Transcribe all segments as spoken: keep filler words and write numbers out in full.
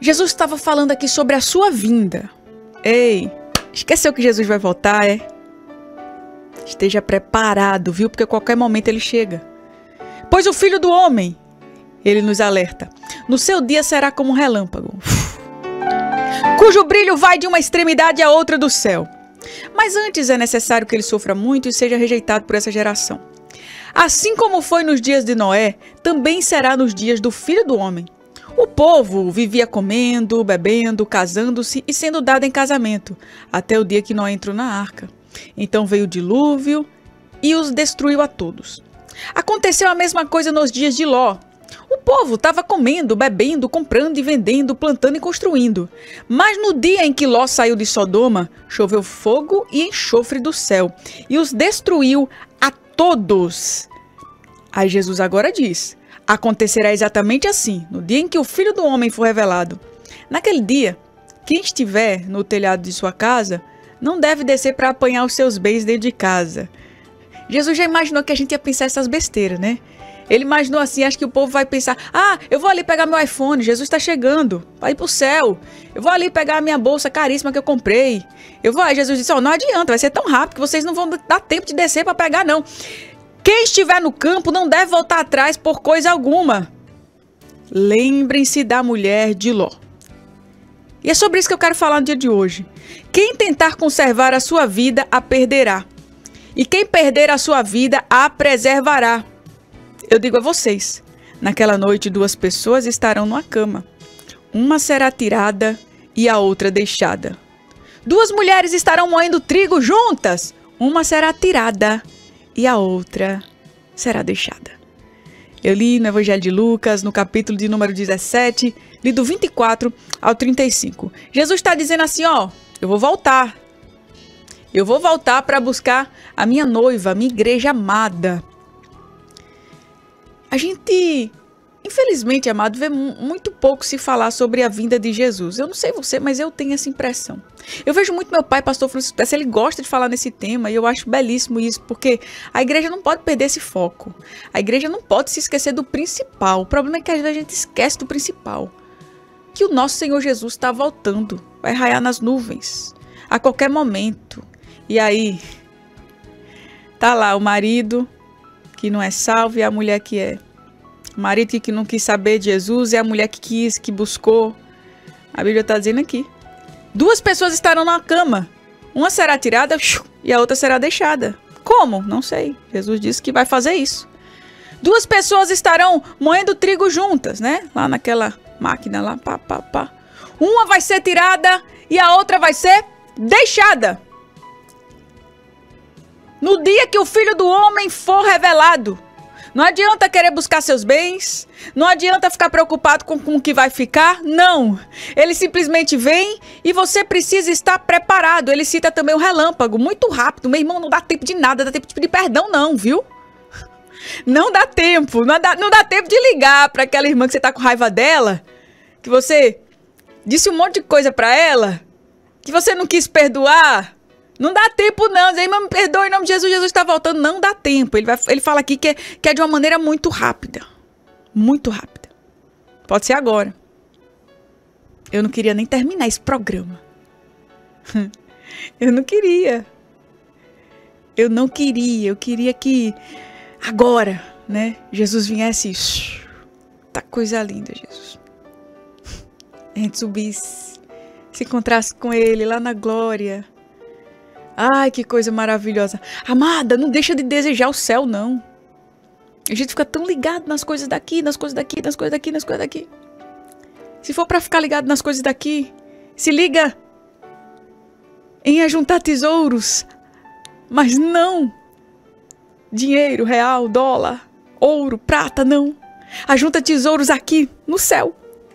Jesus estava falando aqui sobre a sua vinda. Ei, esqueceu que Jesus vai voltar, é? Esteja preparado, viu? Porque a qualquer momento ele chega. Pois o Filho do Homem, ele nos alerta, no seu dia será como um relâmpago, cujo brilho vai de uma extremidade à outra do céu. Mas antes é necessário que ele sofra muito e seja rejeitado por essa geração. Assim como foi nos dias de Noé, também será nos dias do Filho do Homem. O povo vivia comendo, bebendo, casando-se e sendo dado em casamento, até o dia que Noé entrou na arca. Então veio o dilúvio e os destruiu a todos. Aconteceu a mesma coisa nos dias de Ló. O povo estava comendo, bebendo, comprando e vendendo, plantando e construindo. Mas no dia em que Ló saiu de Sodoma, choveu fogo e enxofre do céu e os destruiu a todos. Aí Jesus agora diz: acontecerá exatamente assim, no dia em que o Filho do Homem for revelado. Naquele dia, quem estiver no telhado de sua casa não deve descer para apanhar os seus bens dentro de casa. Jesus já imaginou que a gente ia pensar essas besteiras, né? Ele imaginou assim, acho que o povo vai pensar: ah, eu vou ali pegar meu iPhone, Jesus está chegando, vai ir pro céu. Eu vou ali pegar a minha bolsa caríssima que eu comprei. Eu vou, aí Jesus disse: oh, não adianta, vai ser tão rápido que vocês não vão dar tempo de descer para pegar, não. Quem estiver no campo não deve voltar atrás por coisa alguma. Lembrem-se da mulher de Ló. E é sobre isso que eu quero falar no dia de hoje. Quem tentar conservar a sua vida, a perderá. E quem perder a sua vida, a preservará. Eu digo a vocês, naquela noite duas pessoas estarão numa cama. Uma será tirada e a outra deixada. Duas mulheres estarão moendo trigo juntas. Uma será tirada e a outra será deixada. Eu li no Evangelho de Lucas, no capítulo de número dezessete, li do vinte e quatro ao trinta e cinco. Jesus está dizendo assim, ó, eu vou voltar. Eu vou voltar para buscar a minha noiva, a minha igreja amada. A gente, infelizmente, amado, vê muito pouco se falar sobre a vinda de Jesus. Eu não sei você, mas eu tenho essa impressão. Eu vejo muito meu pai, pastor Francisco Pérez, ele gosta de falar nesse tema e eu acho belíssimo isso, porque a igreja não pode perder esse foco. A igreja não pode se esquecer do principal. O problema é que às vezes a gente esquece do principal. Que o nosso Senhor Jesus está voltando, vai raiar nas nuvens, a qualquer momento. E aí, tá lá o marido que não é salvo e a mulher que é. O marido que não quis saber de Jesus e a mulher que quis, que buscou. A Bíblia está dizendo aqui. Duas pessoas estarão na cama. Uma será tirada e a outra será deixada. Como? Não sei. Jesus disse que vai fazer isso. Duas pessoas estarão moendo trigo juntas, né? Lá naquela máquina lá. Pá, pá, pá. Uma vai ser tirada e a outra vai ser deixada. No dia que o Filho do Homem for revelado. Não adianta querer buscar seus bens. Não adianta ficar preocupado com, com o que vai ficar. Não. Ele simplesmente vem e você precisa estar preparado. Ele cita também o relâmpago. Muito rápido. Meu irmão, não dá tempo de nada. Dá tempo de pedir perdão não, viu? Não dá tempo. Não dá, não dá tempo de ligar para aquela irmã que você tá com raiva dela. Que você disse um monte de coisa para ela. Que você não quis perdoar. Não dá tempo não, dizer, irmã, me perdoe, em nome de Jesus, Jesus está voltando. Não dá tempo. Ele, vai, ele fala aqui que é, que é de uma maneira muito rápida. Muito rápida. Pode ser agora. Eu não queria nem terminar esse programa. Eu não queria. Eu não queria. Eu queria que agora, né, Jesus viesse. Tá coisa linda, Jesus. A gente subisse, se encontrasse com ele lá na glória. Ai, que coisa maravilhosa. Amada, não deixa de desejar o céu, não. A gente fica tão ligado nas coisas daqui, nas coisas daqui, nas coisas daqui, nas coisas daqui. Se for para ficar ligado nas coisas daqui, se liga em ajuntar tesouros. Mas não dinheiro, real, dólar, ouro, prata, não. Ajunta tesouros aqui, no céu.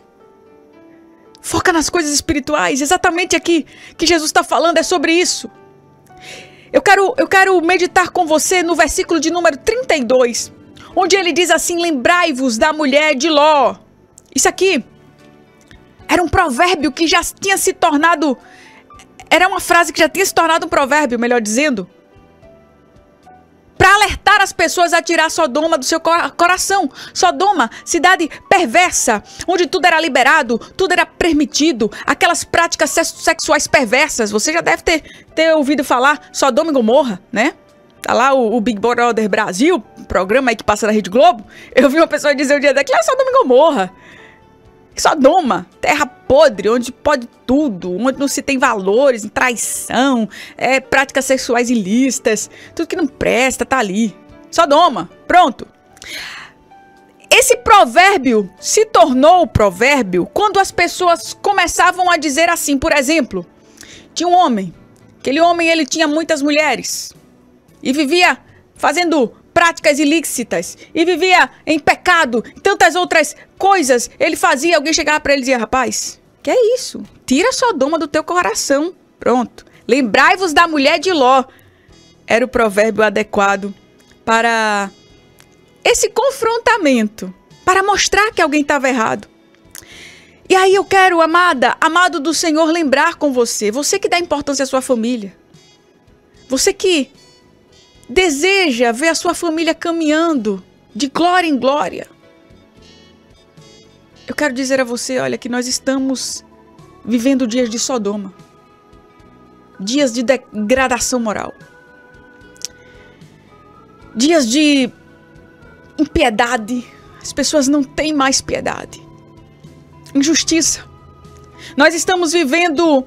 Foca nas coisas espirituais, exatamente aqui que Jesus está falando, é sobre isso. Eu quero, eu quero meditar com você no versículo de número trinta e dois, onde ele diz assim, lembrai-vos da mulher de Ló. Isso aqui era um provérbio que já tinha se tornado, era uma frase que já tinha se tornado um provérbio, melhor dizendo, para alertar levar as pessoas a tirar Sodoma do seu coração. Sodoma, cidade perversa, onde tudo era liberado, tudo era permitido, aquelas práticas sexuais perversas. Você já deve ter, ter ouvido falar Sodoma e Gomorra, né? Tá lá o, o Big Brother Brasil, programa aí que passa na Rede Globo. Eu vi uma pessoa dizer um dia daqui, ah, Sodoma e Gomorra. Sodoma, terra podre, onde pode tudo, onde não se tem valores, traição, é, práticas sexuais ilícitas, tudo que não presta tá ali. Sodoma, pronto. Esse provérbio se tornou provérbio quando as pessoas começavam a dizer assim, por exemplo, tinha um homem, aquele homem ele tinha muitas mulheres e vivia fazendo práticas ilícitas e vivia em pecado, tantas outras coisas ele fazia. Alguém chegava para ele e dizia, rapaz, que é isso? Tira Sodoma do teu coração. Pronto. Lembrai-vos da mulher de Ló. Era o provérbio adequado para esse confrontamento, para mostrar que alguém estava errado. E aí eu quero, amada, amado do Senhor, lembrar com você, você que dá importância à sua família, você que deseja ver a sua família caminhando de glória em glória. Eu quero dizer a você, olha, que nós estamos vivendo dias de Sodoma. Dias de degradação moral. Dias de impiedade. As pessoas não têm mais piedade. Injustiça. Nós estamos vivendo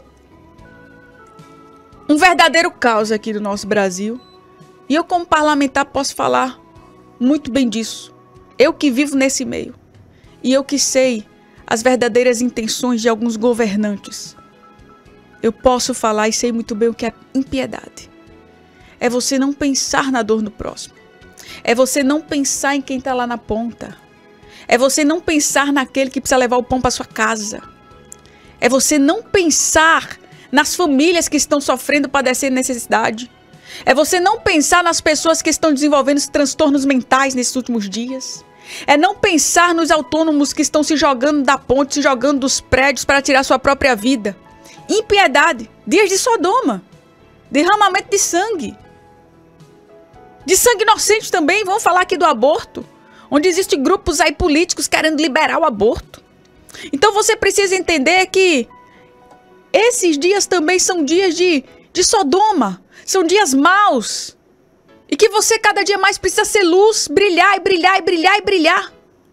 um verdadeiro caos aqui do nosso Brasil. E eu, como parlamentar, posso falar muito bem disso. Eu que vivo nesse meio. E eu que sei as verdadeiras intenções de alguns governantes. Eu posso falar e sei muito bem o que é impiedade. É você não pensar na dor do próximo. É você não pensar em quem está lá na ponta. É você não pensar naquele que precisa levar o pão para sua casa. É você não pensar nas famílias que estão sofrendo, padecendo necessidade. É você não pensar nas pessoas que estão desenvolvendo transtornos mentais nesses últimos dias. É não pensar nos autônomos que estão se jogando da ponte, se jogando dos prédios para tirar sua própria vida. Impiedade. Dias de Sodoma. Derramamento de sangue. De sangue inocente também. Vamos falar aqui do aborto. Onde existem grupos aí políticos querendo liberar o aborto. Então você precisa entender que esses dias também são dias de, de Sodoma. São dias maus. E que você cada dia mais precisa ser luz, brilhar e brilhar e brilhar e brilhar.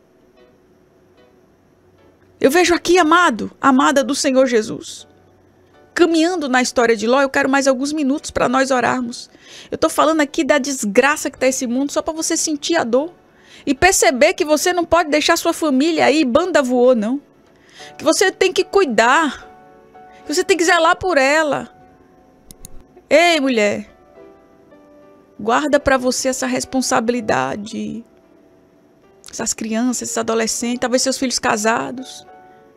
Eu vejo aqui, amado, amada do Senhor Jesus, caminhando na história de Ló. Eu quero mais alguns minutos para nós orarmos. Eu estou falando aqui da desgraça que está esse mundo só para você sentir a dor. E perceber que você não pode deixar sua família aí, banda voou, não. Que você tem que cuidar. Que você tem que zelar por ela. Ei, mulher. Guarda para você essa responsabilidade. Essas crianças, esses adolescentes, talvez seus filhos casados.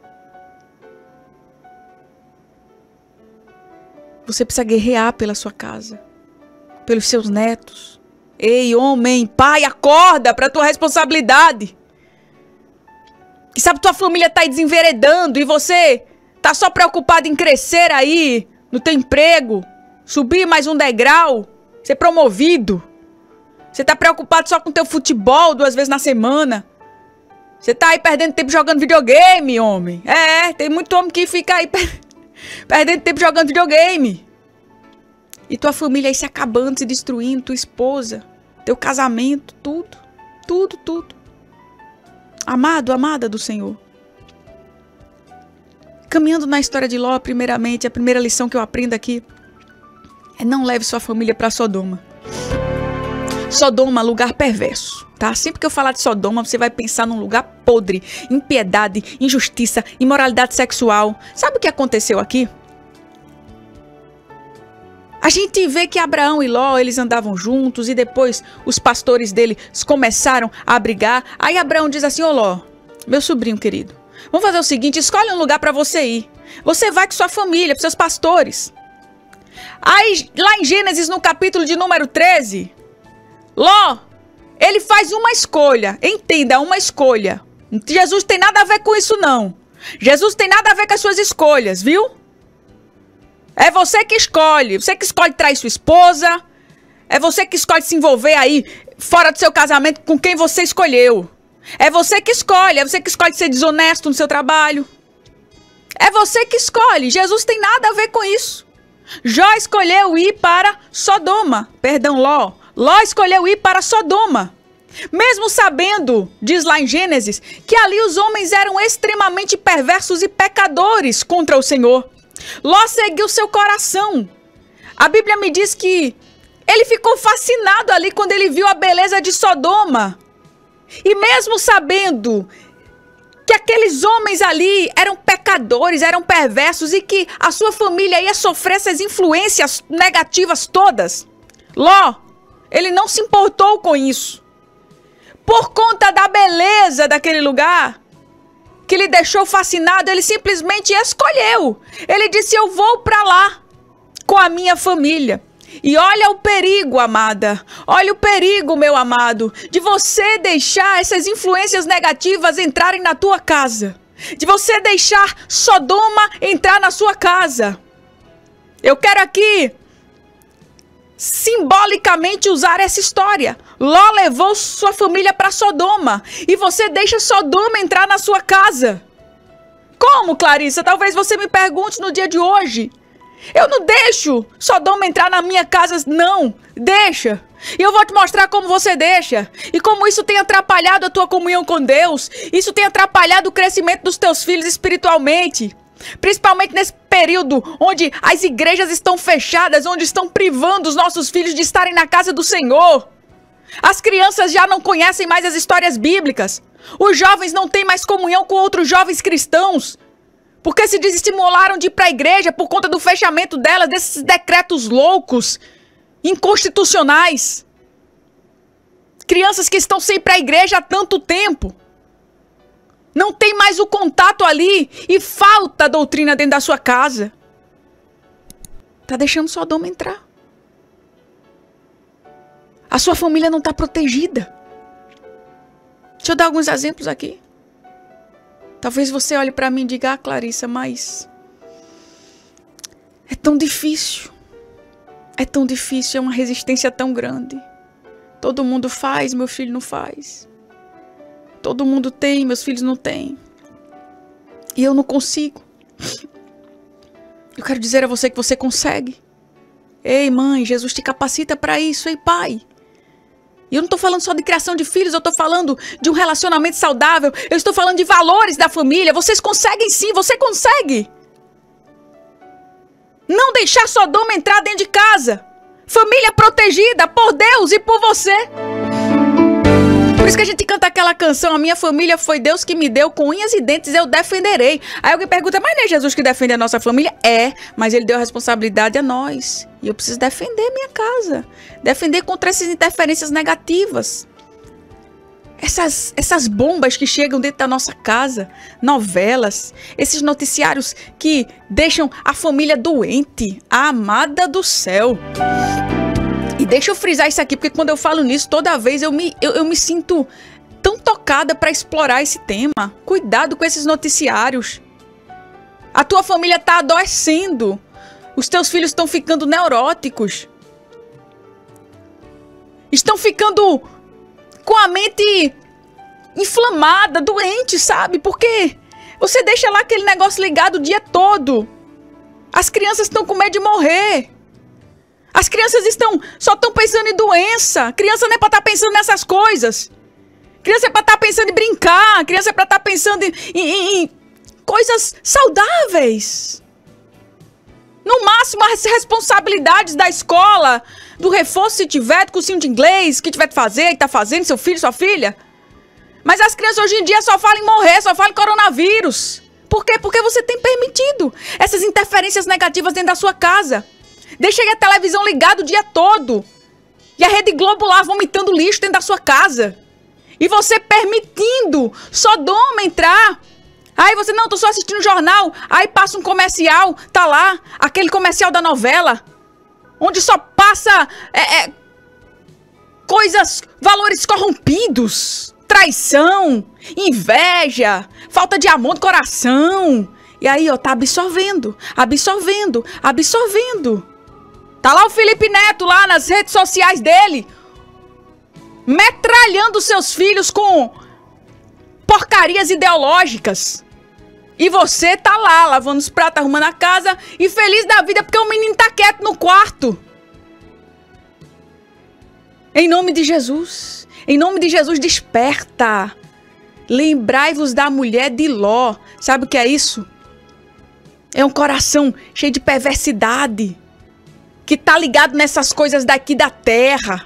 Você precisa guerrear pela sua casa. Pelos seus netos. Ei, homem, pai, acorda para a tua responsabilidade. Que sabe tua família tá aí desenveredando e você tá só preocupado em crescer aí no teu emprego, subir mais um degrau, ser promovido. Você tá preocupado só com teu futebol duas vezes na semana. Você tá aí perdendo tempo jogando videogame, homem. É, tem muito homem que fica aí per perdendo tempo jogando videogame. E tua família aí se acabando, se destruindo, tua esposa, teu casamento, tudo, tudo, tudo. Amado, amada do Senhor. Caminhando na história de Ló, primeiramente, a primeira lição que eu aprendo aqui é não leve sua família para Sodoma. Sodoma, lugar perverso, tá? Sempre que eu falar de Sodoma, você vai pensar num lugar podre, impiedade, injustiça, imoralidade sexual. Sabe o que aconteceu aqui? A gente vê que Abraão e Ló, eles andavam juntos e depois os pastores deles começaram a brigar. Aí Abraão diz assim, ô Ló, meu sobrinho querido, vamos fazer o seguinte, escolhe um lugar para você ir. Você vai com sua família, com seus pastores. Aí, lá em Gênesis, no capítulo de número treze, Ló, ele faz uma escolha. Entenda, uma escolha. Jesus tem nada a ver com isso, não. Jesus tem nada a ver com as suas escolhas, viu? É você que escolhe. Você que escolhe trair sua esposa. É você que escolhe se envolver aí fora do seu casamento com quem você escolheu. É você que escolhe. É você que escolhe ser desonesto no seu trabalho. É você que escolhe. Jesus tem nada a ver com isso. Jó escolheu ir para Sodoma. Perdão, Ló. Ló escolheu ir para Sodoma. Mesmo sabendo, diz lá em Gênesis, que ali os homens eram extremamente perversos e pecadores contra o Senhor. Ló seguiu seu coração. A Bíblia me diz que ele ficou fascinado ali quando ele viu a beleza de Sodoma. E mesmo sabendo que aqueles homens ali eram pecadores, eram perversos e que a sua família ia sofrer essas influências negativas todas, Ló, ele não se importou com isso. Por conta da beleza daquele lugar, que lhe deixou fascinado, ele simplesmente escolheu. Ele disse, eu vou para lá com a minha família. E olha o perigo, amada. Olha o perigo, meu amado, de você deixar essas influências negativas entrarem na tua casa. De você deixar Sodoma entrar na sua casa. Eu quero aqui simbolicamente usar essa história. Ló levou sua família para Sodoma. E você deixa Sodoma entrar na sua casa. Como, Clarissa? Talvez você me pergunte no dia de hoje. Eu não deixo Sodoma entrar na minha casa, não. Deixa. E eu vou te mostrar como você deixa. E como isso tem atrapalhado a tua comunhão com Deus. Isso tem atrapalhado o crescimento dos teus filhos espiritualmente. Principalmente nesse período onde as igrejas estão fechadas, onde estão privando os nossos filhos de estarem na casa do Senhor. As crianças já não conhecem mais as histórias bíblicas. Os jovens não têm mais comunhão com outros jovens cristãos. Porque se desestimularam de ir para a igreja por conta do fechamento delas, desses decretos loucos, inconstitucionais. Crianças que estão sem ir para a igreja há tanto tempo. Não tem mais o contato ali e falta doutrina dentro da sua casa. Tá deixando Sodoma entrar. A sua família não está protegida. Deixa eu dar alguns exemplos aqui. Talvez você olhe para mim e diga, ah, Clarissa, mas é tão difícil. É tão difícil, é uma resistência tão grande. Todo mundo faz, meu filho não faz. Todo mundo tem, meus filhos não têm. E eu não consigo. Eu quero dizer a você que você consegue. Ei, mãe, Jesus te capacita para isso, ei, pai. E eu não estou falando só de criação de filhos, eu estou falando de um relacionamento saudável. Eu estou falando de valores da família. Vocês conseguem sim, você consegue. Não deixar Sodoma entrar dentro de casa. Família protegida por Deus e por você. Por isso que a gente canta aquela canção, a minha família foi Deus que me deu, com unhas e dentes eu defenderei. Aí alguém pergunta, mas não é Jesus que defende a nossa família? É, mas ele deu a responsabilidade a nós. E eu preciso defender minha casa. Defender contra essas interferências negativas. Essas, essas bombas que chegam dentro da nossa casa. Novelas. Esses noticiários que deixam a família doente. A amada do céu. E deixa eu frisar isso aqui, porque quando eu falo nisso, toda vez eu me, eu, eu me sinto tão tocada para explorar esse tema. Cuidado com esses noticiários. A tua família está adoecendo. Os teus filhos estão ficando neuróticos. Estão ficando com a mente inflamada, doente, sabe? Porque você deixa lá aquele negócio ligado o dia todo. As crianças estão com medo de morrer. As crianças estão, só estão pensando em doença. Criança não é para estar pensando nessas coisas. Criança é para estar pensando em brincar. Criança é para estar pensando em, em, em coisas saudáveis. No máximo, as responsabilidades da escola, do reforço se tiver, do cursinho de inglês, que tiver que fazer, que tá fazendo, seu filho, sua filha. Mas as crianças hoje em dia só falam em morrer, só falam em coronavírus. Por quê? Porque você tem permitido essas interferências negativas dentro da sua casa. Deixa aí a televisão ligada o dia todo. E a Rede Globo lá vomitando lixo dentro da sua casa. E você permitindo Sodoma entrar. Aí você, não, tô só assistindo jornal. Aí passa um comercial, tá lá, aquele comercial da novela. Onde só passa é, é, coisas, valores corrompidos. Traição, inveja, falta de amor no coração. E aí, ó, tá absorvendo, absorvendo, absorvendo. Tá lá o Felipe Neto, lá nas redes sociais dele. metralhando seus filhos com porcarias ideológicas. E você tá lá, lavando os pratos, arrumando a casa e feliz da vida porque o menino tá quieto no quarto. Em nome de Jesus. Em nome de Jesus, desperta. Lembrai-vos da mulher de Ló. Sabe o que é isso? É um coração cheio de perversidade. Que tá ligado nessas coisas daqui da terra.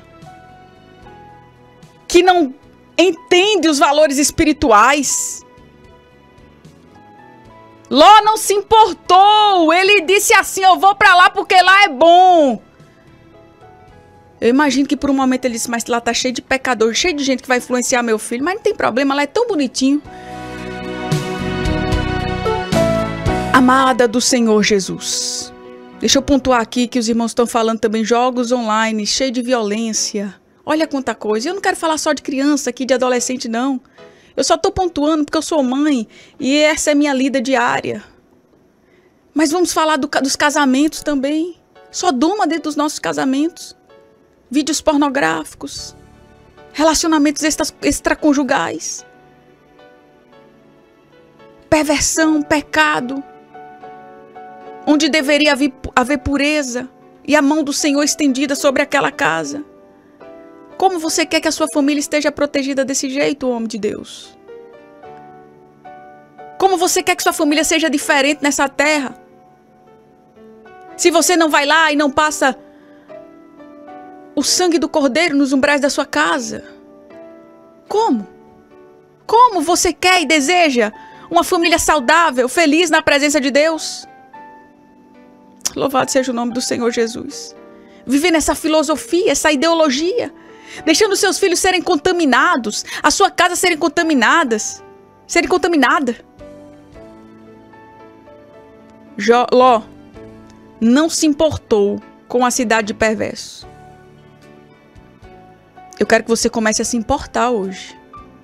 Que não entende os valores espirituais. Ló não se importou. Ele disse assim, eu vou pra lá porque lá é bom. Eu imagino que por um momento ele disse, mas lá tá cheio de pecador, cheio de gente que vai influenciar meu filho. Mas não tem problema, lá é tão bonitinho. Amada do Senhor Jesus. Deixa eu pontuar aqui que os irmãos estão falando também jogos online, cheio de violência. Olha quanta coisa. Eu não quero falar só de criança aqui, de adolescente, não. Eu só tô pontuando porque eu sou mãe e essa é minha lida diária. Mas vamos falar do, dos casamentos também. Sodoma dentro dos nossos casamentos. Vídeos pornográficos. Relacionamentos extra, extraconjugais. Perversão, pecado. Onde deveria haver, haver pureza e a mão do Senhor estendida sobre aquela casa. Como você quer que a sua família esteja protegida desse jeito, homem de Deus? Como você quer que sua família seja diferente nessa terra? Se você não vai lá e não passa o sangue do cordeiro nos umbrais da sua casa? Como? Como você quer e deseja uma família saudável, feliz na presença de Deus? Louvado seja o nome do Senhor Jesus. Viver nessa filosofia, essa ideologia, deixando seus filhos serem contaminados, a sua casa serem contaminadas, serem contaminada. Jo- Ló não se importou com a cidade de perversos. Eu quero que você comece a se importar hoje.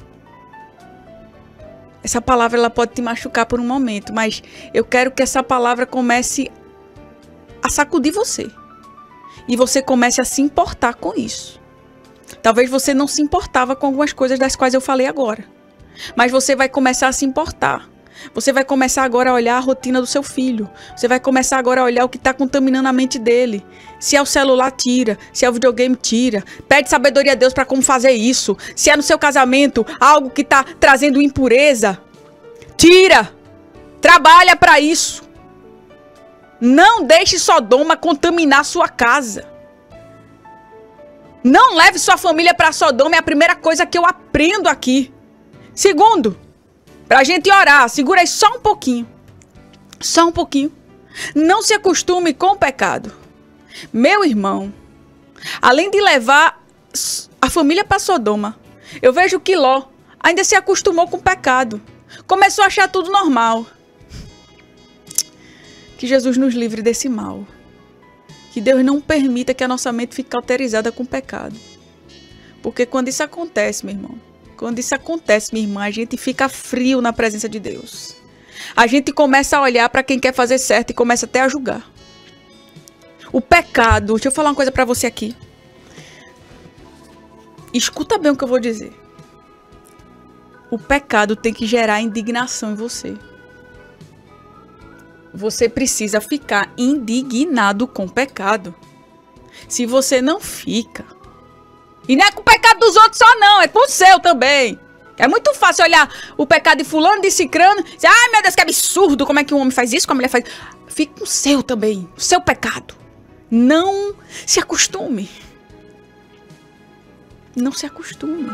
Essa palavra ela pode te machucar por um momento, mas eu quero que essa palavra comece a sacudir você. E você comece a se importar com isso. Talvez você não se importava com algumas coisas das quais eu falei agora. Mas você vai começar a se importar. Você vai começar agora a olhar a rotina do seu filho. Você vai começar agora a olhar o que está contaminando a mente dele. Se é o celular, tira. Se é o videogame, tira. Pede sabedoria a Deus para como fazer isso. Se é no seu casamento algo que está trazendo impureza, tira. Trabalha para isso. Não deixe Sodoma contaminar sua casa. Não leve sua família para Sodoma, é a primeira coisa que eu aprendo aqui. Segundo, pra gente orar, segura aí só um pouquinho. Só um pouquinho. Não se acostume com o pecado. Meu irmão, além de levar a família para Sodoma, eu vejo que Ló ainda se acostumou com o pecado. Começou a achar tudo normal. Que Jesus nos livre desse mal. Que Deus não permita que a nossa mente fique cauterizada com o pecado. Porque quando isso acontece, meu irmão, quando isso acontece, minha irmã, a gente fica frio na presença de Deus. A gente começa a olhar para quem quer fazer certo e começa até a julgar. O pecado, deixa eu falar uma coisa para você aqui. Escuta bem o que eu vou dizer. O pecado tem que gerar indignação em você. Você precisa ficar indignado com o pecado. Se você não fica... E não é com o pecado dos outros só não, é com o seu também. É muito fácil olhar o pecado de fulano, de cicrano, e dizer, ai meu Deus, que absurdo, como é que um homem faz isso, como a mulher faz... Fique com o seu também, o seu pecado. Não se acostume. Não se acostume.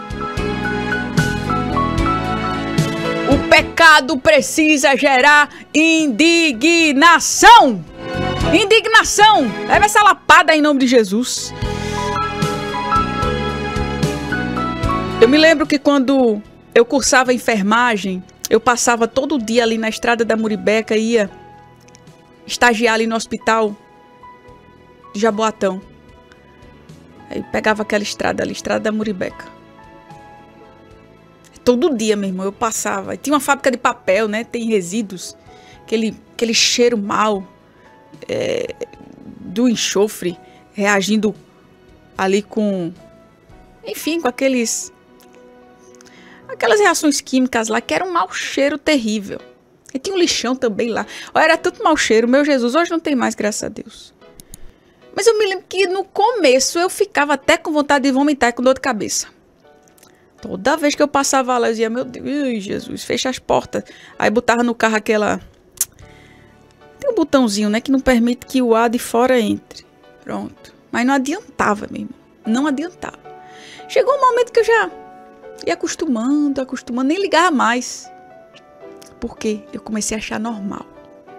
O pecado precisa gerar indignação. Indignação. Leva essa lapada em nome de Jesus. Eu me lembro que quando eu cursava enfermagem, eu passava todo dia ali na estrada da Muribeca e ia estagiar ali no hospital de Jaboatão. Aí pegava aquela estrada ali, estrada da Muribeca. Todo dia, meu irmão, eu passava. Tinha uma fábrica de papel, né? Tem resíduos. Aquele, aquele cheiro mal é, do enxofre reagindo ali com enfim, com aqueles... aquelas reações químicas lá, que era um mau cheiro terrível. E tinha um lixão também lá. Olha, era tanto mau cheiro, meu Jesus, hoje não tem mais, graças a Deus. Mas eu me lembro que no começo eu ficava até com vontade de vomitar e com dor de cabeça. Toda vez que eu passava lá, eu dizia, meu Deus, ai, Jesus, fecha as portas. Aí botava no carro aquela... tem um botãozinho, né, que não permite que o ar de fora entre. Pronto. Mas não adiantava mesmo. Não adiantava. Chegou um momento que eu já ia acostumando, acostumando, nem ligava mais. Porque eu comecei a achar normal.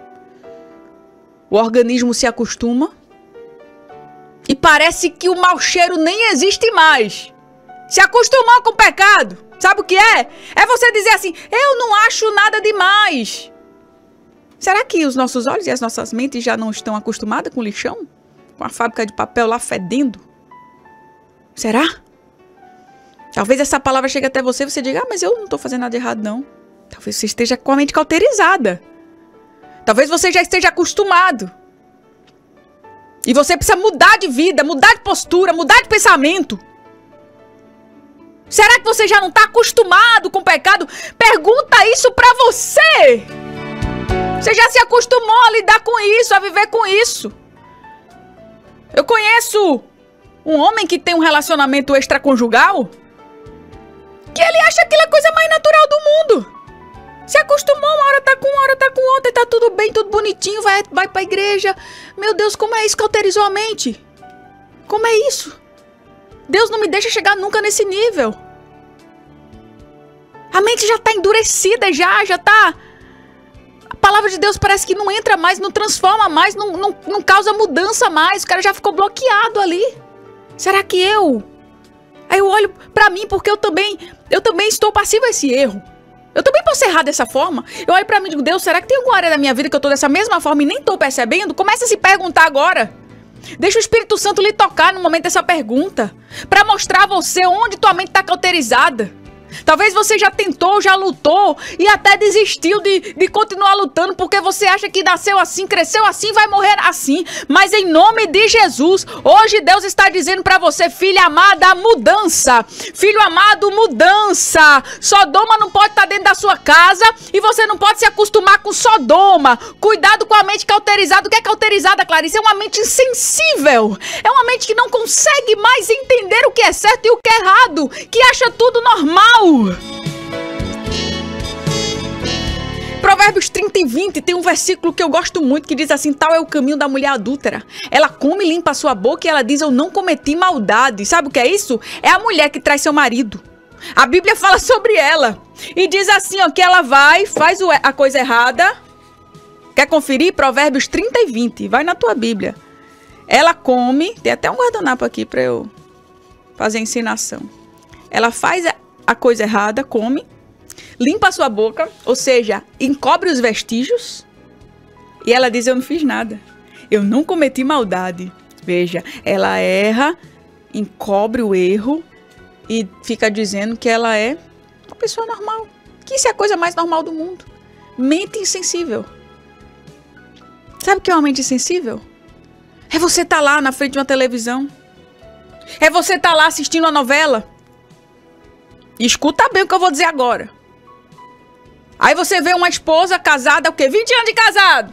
O organismo se acostuma. E parece que o mau cheiro nem existe mais. Se acostumar com o pecado. Sabe o que é? É você dizer assim, eu não acho nada demais. Será que os nossos olhos e as nossas mentes já não estão acostumadas com o lixão? Com a fábrica de papel lá fedendo? Será? Talvez essa palavra chegue até você e você diga, ah, mas eu não estou fazendo nada de errado, não. Talvez você esteja com a mente cauterizada. Talvez você já esteja acostumado. E você precisa mudar de vida, mudar de postura, mudar de pensamento. Será que você já não está acostumado com o pecado? Pergunta isso pra você. Você já se acostumou a lidar com isso, a viver com isso. Eu conheço um homem que tem um relacionamento extraconjugal que ele acha aquilo a coisa mais natural do mundo. Se acostumou, uma hora tá com uma hora tá com outra, e tá tudo bem, tudo bonitinho, vai, vai pra igreja. Meu Deus, como é isso? Cauterizou a mente. Como é isso? Deus não me deixa chegar nunca nesse nível. A mente já tá endurecida, já, já tá... A palavra de Deus parece que não entra mais, não transforma mais, não, não, não causa mudança mais. O cara já ficou bloqueado ali. Será que eu... Aí eu olho pra mim porque eu também, eu também estou passivo a esse erro. Eu também posso errar dessa forma. Eu olho pra mim e digo, Deus, será que tem alguma área da minha vida que eu tô dessa mesma forma e nem tô percebendo? Começa a se perguntar agora. Deixa o Espírito Santo lhe tocar no momento dessa pergunta. Pra mostrar a você onde tua mente tá cauterizada. Talvez você já tentou, já lutou e até desistiu de, de continuar lutando porque você acha que nasceu assim, cresceu assim, vai morrer assim. Mas em nome de Jesus, hoje Deus está dizendo pra você, filha amada, mudança. Filho amado, mudança. Sodoma não pode estar dentro da sua casa e você não pode se acostumar com Sodoma. Cuidado com a mente cauterizada. O que é cauterizada, Clarice? É uma mente insensível. É uma mente que não consegue mais entender o que é certo e o que é errado. Que acha tudo normal. Provérbios trinta e vinte tem um versículo que eu gosto muito que diz assim, tal é o caminho da mulher adúltera. Ela come e limpa a sua boca e ela diz, eu não cometi maldade. Sabe o que é isso? É a mulher que traz seu marido. A Bíblia fala sobre ela e diz assim, ó, que ela vai, faz a coisa errada. Quer conferir? Provérbios trinta e vinte. Vai na tua Bíblia. Ela come, tem até um guardanapo aqui para eu fazer a ensinação. Ela faz a a coisa errada, come, limpa a sua boca, ou seja, encobre os vestígios, e ela diz, eu não fiz nada, eu não cometi maldade. Veja, ela erra, encobre o erro, e fica dizendo que ela é uma pessoa normal, que isso é a coisa mais normal do mundo. Mente insensível. Sabe o que é uma mente insensível? É você estar lá na frente de uma televisão, é você estar lá assistindo uma novela. Escuta bem o que eu vou dizer agora. Aí você vê uma esposa casada, o quê? vinte anos de casado.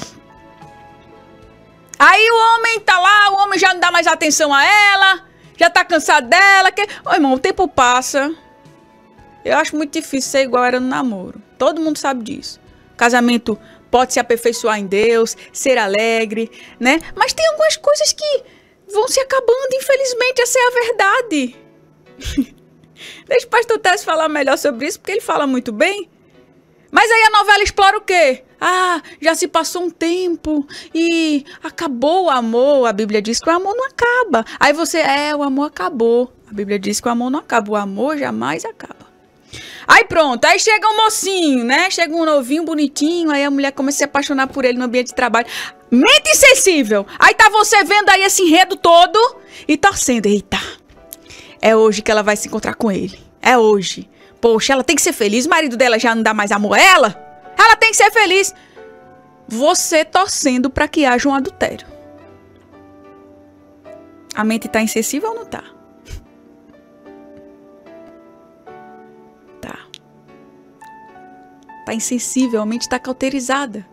Aí o homem tá lá, o homem já não dá mais atenção a ela, já tá cansado dela. Que... Ô, irmão, o tempo passa. Eu acho muito difícil ser igual era no namoro. Todo mundo sabe disso. Casamento pode se aperfeiçoar em Deus, ser alegre, né? Mas tem algumas coisas que vão se acabando, infelizmente, essa é a verdade. Deixa o pastor Tess falar melhor sobre isso, porque ele fala muito bem. Mas aí a novela explora o quê? Ah, já se passou um tempo e acabou o amor. A Bíblia diz que o amor não acaba. Aí você, é, o amor acabou. A Bíblia diz que o amor não acaba. O amor jamais acaba. Aí pronto, aí chega um mocinho, né? Chega um novinho, bonitinho, aí a mulher começa a se apaixonar por ele no ambiente de trabalho. Mente insensível. Aí tá você vendo aí esse enredo todo e torcendo. Eita, é hoje que ela vai se encontrar com ele. É hoje. Poxa, ela tem que ser feliz. O marido dela já não dá mais amor a ela. Ela tem que ser feliz. Você torcendo para que haja um adultério. A mente tá insensível ou não tá? Está insensível, a mente está cauterizada.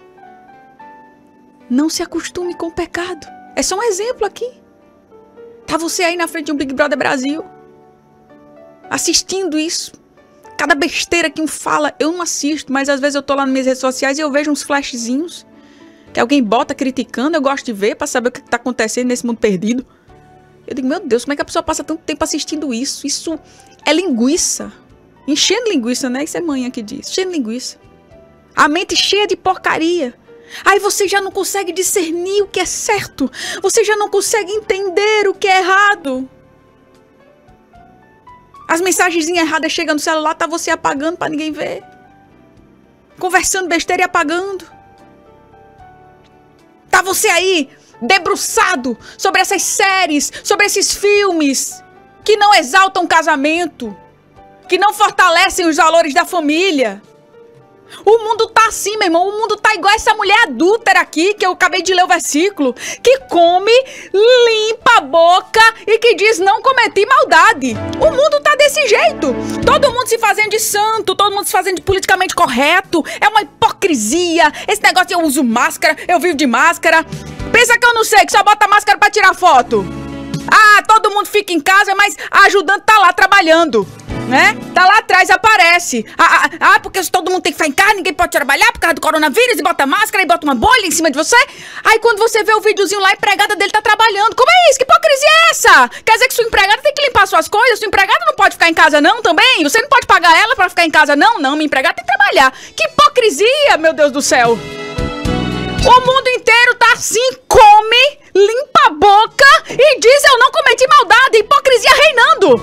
Não se acostume com o pecado. É só um exemplo aqui. Tá você aí na frente de um Big Brother Brasil, assistindo isso. Cada besteira que um fala, eu não assisto, mas às vezes eu tô lá nas minhas redes sociais e eu vejo uns flashzinhos que alguém bota criticando, eu gosto de ver pra saber o que tá acontecendo nesse mundo perdido. Eu digo, meu Deus, como é que a pessoa passa tanto tempo assistindo isso? Isso é linguiça. Enchendo linguiça, né? Isso é mãe que diz. Enchendo linguiça. A mente cheia de porcaria. Aí você já não consegue discernir o que é certo. Você já não consegue entender o que é errado. As mensagens erradas chegam no celular, tá você apagando pra ninguém ver. Conversando besteira e apagando. Tá você aí debruçado sobre essas séries, sobre esses filmes que não exaltam o casamento, que não fortalecem os valores da família. O mundo tá assim, meu irmão. O mundo tá igual essa mulher adúltera aqui, que eu acabei de ler o versículo, que come, limpa a boca e que diz não cometi maldade. O mundo tá desse jeito. Todo mundo se fazendo de santo, todo mundo se fazendo de politicamente correto. É uma hipocrisia. Esse negócio de eu uso máscara, eu vivo de máscara. Pensa que eu não sei, que só bota máscara pra tirar foto. Ah, todo mundo fica em casa, mas a ajudante tá lá trabalhando, né? Tá lá atrás, aparece. Ah, ah, ah, porque todo mundo tem que ficar em casa, ninguém pode trabalhar por causa do coronavírus, e bota máscara, e bota uma bolha em cima de você. Aí quando você vê o videozinho lá, a empregada dele tá trabalhando. Como é isso? Que hipocrisia é essa? Quer dizer que sua empregada tem que limpar suas coisas? Sua empregada não pode ficar em casa não também? Você não pode pagar ela pra ficar em casa não? Não, minha empregada tem que trabalhar. Que hipocrisia, meu Deus do céu. O mundo inteiro tá assim, come, limpa a boca e diz eu não cometi maldade, hipocrisia reinando.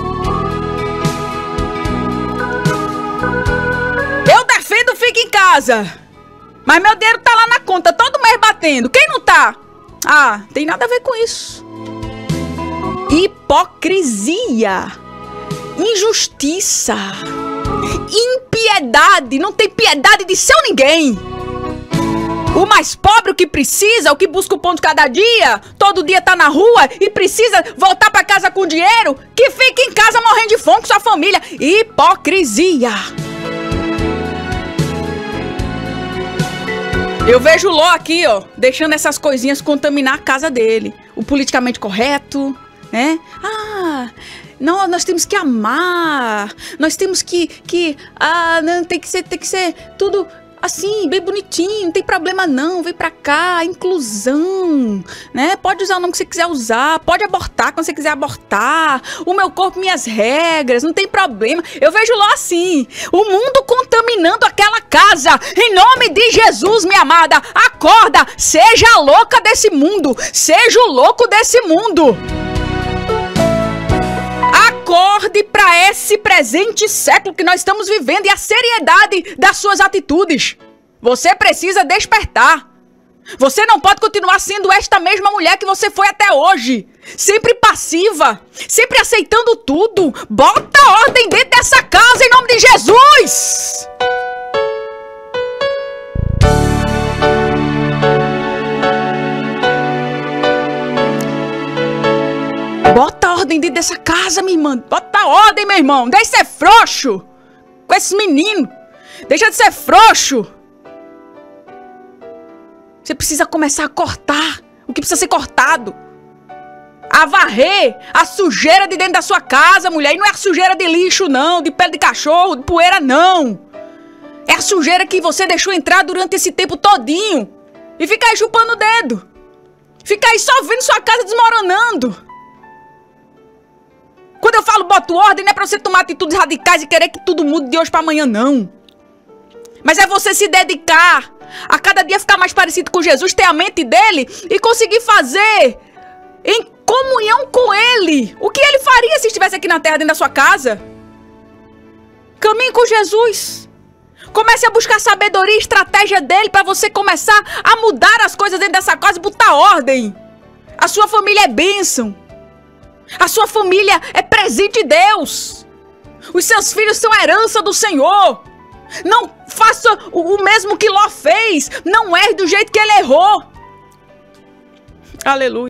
Eu defendo fica em casa, mas meu dinheiro tá lá na conta, todo mês batendo. Quem não tá? Ah, tem nada a ver com isso. Hipocrisia, injustiça, impiedade, não tem piedade de seu ninguém. O mais pobre, o que precisa, o que busca o pão de cada dia, todo dia tá na rua e precisa voltar pra casa com dinheiro, que fica em casa morrendo de fome com sua família. Hipocrisia. Eu vejo o Ló aqui, ó, deixando essas coisinhas contaminar a casa dele. O politicamente correto, né? Ah, não, nós temos que amar, nós temos que, que, ah, não, tem que ser, tem que ser tudo assim, bem bonitinho, não tem problema não, vem pra cá, inclusão, né? Pode usar o nome que você quiser usar, pode abortar quando você quiser abortar, o meu corpo, minhas regras, não tem problema. Eu vejo lá assim, o mundo contaminando aquela casa, em nome de Jesus, minha amada, acorda, seja a louca desse mundo, seja o louco desse mundo. Acorde para esse presente século que nós estamos vivendo e a seriedade das suas atitudes. Você precisa despertar. Você não pode continuar sendo esta mesma mulher que você foi até hoje. Sempre passiva, sempre aceitando tudo. Bota ordem dentro dessa casa em nome de Jesus. Bota ordem dentro dessa casa, minha irmã. Bota ordem, meu irmão. Deixa de ser frouxo com esses meninos. Deixa de ser frouxo. Você precisa começar a cortar o que precisa ser cortado. A varrer a sujeira de dentro da sua casa, mulher. E não é a sujeira de lixo, não. De pele de cachorro, de poeira, não. É a sujeira que você deixou entrar durante esse tempo todinho. E fica aí chupando o dedo. Fica aí só vendo sua casa desmoronando. Quando eu falo boto ordem, não é pra você tomar atitudes radicais e querer que tudo mude de hoje pra amanhã, não. Mas é você se dedicar a cada dia ficar mais parecido com Jesus, ter a mente dele e conseguir fazer em comunhão com ele o que ele faria se estivesse aqui na terra dentro da sua casa. Caminhe com Jesus. Comece a buscar sabedoria e estratégia dele pra você começar a mudar as coisas dentro dessa casa e botar ordem. A sua família é bênção. A sua família é presente de Deus. Os seus filhos são herança do Senhor. Não faça o mesmo que Ló fez. Não erre do jeito que ele errou. Aleluia.